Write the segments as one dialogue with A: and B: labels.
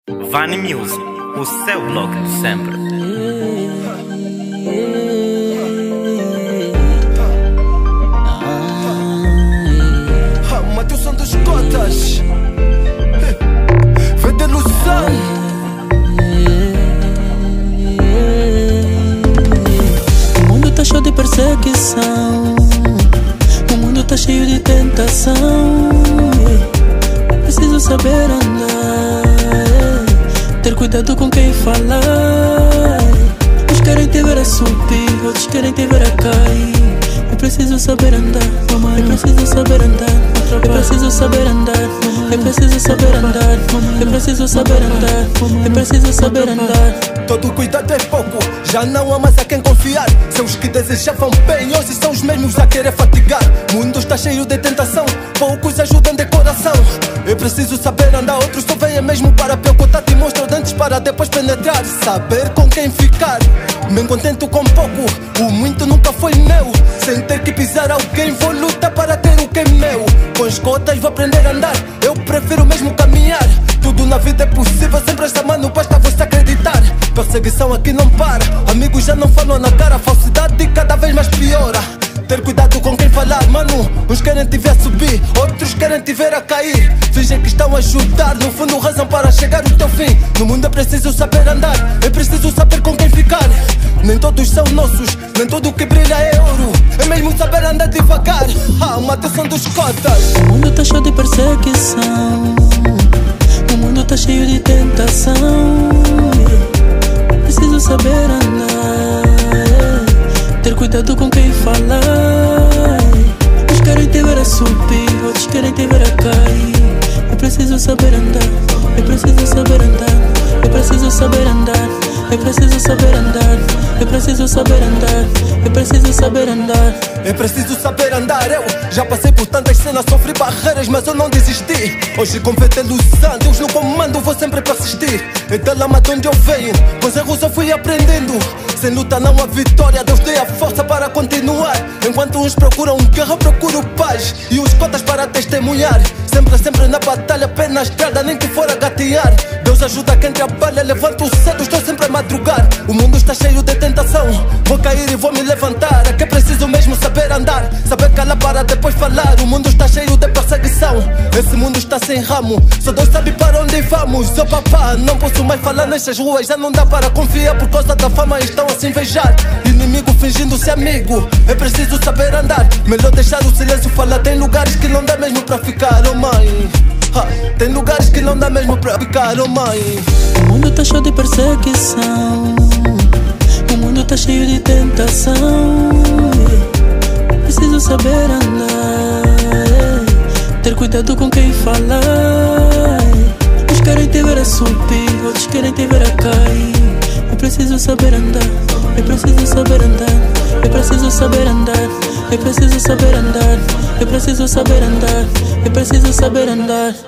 A: Vani Music, o seu blog de sempre.
B: Matheus dos Cotas, vende ilusão.
C: O mundo tá cheio de perseguição, o mundo tá cheio de tentação. Preciso saber andar, ter cuidado com quem falar. Uns querem te ver a subir, outros querem te ver a cair. Eu preciso saber andar, eu preciso saber andar. Eu preciso saber andar, eu preciso saber andar. Eu preciso saber andar, eu preciso saber andar.
B: Todo cuidado é pouco, já não há mais a quem confiar. São os que desejavam bem, hoje são os mesmos a querer fatigar. O mundo está cheio de tentação, poucos ajudam de coração. Eu preciso saber andar, outros só vêm mesmo para picotar. Te mostram dentes para depois penetrar. Saber com quem ficar, me contento com pouco. O muito nunca foi meu, sem ter que pisar alguém. Vou lutar para ter o que é meu. Com as cotas vou aprender a andar, eu prefiro mesmo caminhar. Tudo na vida é possível, sempre esta mano, basta você acreditar. Perseguição aqui não para, amigos já não falam na cara. Falsidade cada vez mais piora. Ter cuidado com quem falar, mano. Uns querem te ver a subir, outros querem te ver a cair. Fingem que estão a ajudar, no fundo razão para chegar ao teu fim. No mundo é preciso saber andar, é preciso saber com quem ficar. Nem todos são nossos, nem tudo que brilha é ouro. É mesmo saber andar devagar. Matheus dos Cotas.
C: O mundo tá cheio de perseguição, o mundo tá cheio de tentação. Preciso saber andar, ter cuidado com quem falar. Uns querem te ver a subir, outros querem te ver a cair. Eu preciso saber andar, eu preciso saber andar. Eu preciso saber andar, eu preciso saber andar. Eu preciso saber andar, eu preciso saber andar.
B: Eu preciso saber andar, eu já passei por tantas cenas, sofri barreiras, mas eu não desisti. Hoje com fé de ilusão, Deus no comando, vou sempre persistir. É da lama de onde eu venho, com os erros eu fui aprendendo. Sem luta não há vitória, Deus dê a força para continuar. Enquanto uns procuram guerra, eu procuro paz e os cotas para testemunhar. Sempre na batalha, pé na estrada, nem que for a gatear. Deus ajuda quem trabalha, levanto cedo, estou sempre a madrugar. O mundo está cheio de tentação, vou cair e vou me levantar. É que preciso mesmo saber andar, saber calar para depois falar. O mundo está cheio de perseguição, esse mundo está sem ramo, só Deus sabe para onde vamos. Oh papá, não posso mais falar nestas ruas, já não dá para confiar por causa da fama, estão a se invejar. Inimigo fingindo-se amigo, é preciso saber andar. Melhor deixar o silêncio falar, tem lugares que não dá mesmo para ficar, oh mãe. Tem lugares que não dá mesmo para ficar, oh mãe.
C: O mundo tá cheio de perseguição, o mundo tá cheio de tentação. Preciso saber andar, ter cuidado com quem falar. Uns querem te ver a subir, outros querem te ver a cair. Eu preciso saber andar, eu preciso saber andar. Eu preciso saber andar, eu preciso saber andar. Eu preciso saber andar, eu preciso saber andar.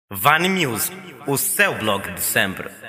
A: Vani Music, o seu blog de sempre.